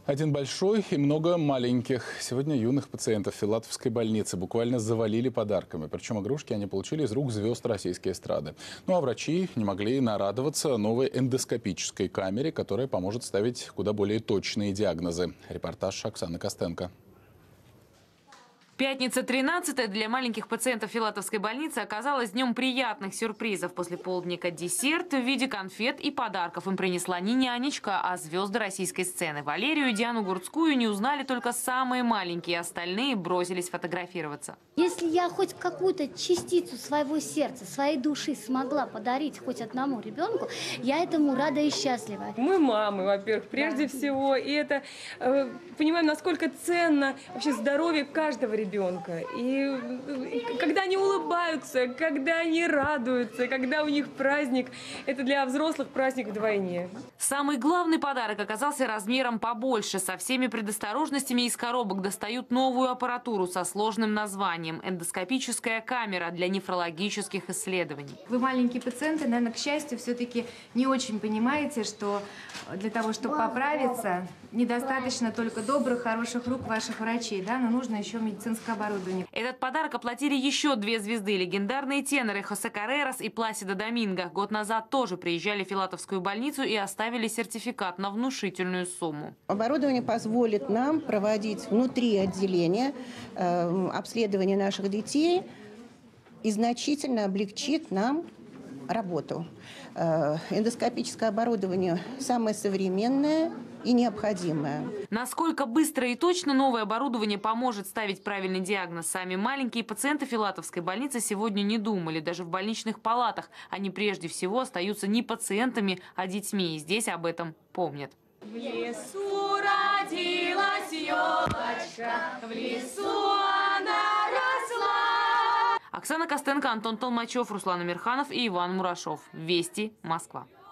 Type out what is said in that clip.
Один большой и много маленьких. Сегодня юных пациентов Филатовской больницы буквально завалили подарками. Причем игрушки они получили из рук звезд российской эстрады. Ну а врачи не могли нарадоваться новой эндоскопической камере, которая поможет ставить куда более точные диагнозы. Репортаж Оксаны Костенко. Пятница 13 для маленьких пациентов Филатовской больницы оказалась днем приятных сюрпризов. После полдника десерт в виде конфет и подарков им принесла не нянечка, а звезды российской сцены. Валерию и Диану Гурцкую не узнали только самые маленькие, остальные бросились фотографироваться. Если я хоть какую-то частицу своего сердца, своей души смогла подарить хоть одному ребенку, я этому рада и счастлива. Мы мамы, во-первых, прежде всего. И это понимаем, насколько ценно вообще здоровье каждого ребенка. И когда они улыбаются, когда они радуются, когда у них праздник, это для взрослых праздник вдвойне. Самый главный подарок оказался размером побольше. Со всеми предосторожностями из коробок достают новую аппаратуру со сложным названием – эндоскопическая камера для нефрологических исследований. Вы маленькие пациенты, наверное, к счастью, все-таки не очень понимаете, что для того, чтобы поправиться, недостаточно только добрых, хороших рук ваших врачей, да, но нужно еще медицинское оборудование. Этот подарок оплатили еще две звезды – легендарные теноры Хосе Каррерас и Пласидо Доминго. Год назад тоже приезжали в Филатовскую больницу и оставили сертификат на внушительную сумму. Оборудование позволит нам проводить внутри отделения обследование наших детей и значительно облегчит нам работу. Эндоскопическое оборудование самое современное и необходимое. Насколько быстро и точно новое оборудование поможет ставить правильный диагноз, сами маленькие пациенты Филатовской больницы сегодня не думали. Даже в больничных палатах они прежде всего остаются не пациентами, а детьми. И здесь об этом помнят. В лесу родилась елочка, в лесу она росла. Оксана Костенко, Антон Толмачев, Руслан Амирханов и Иван Мурашов. Вести, Москва.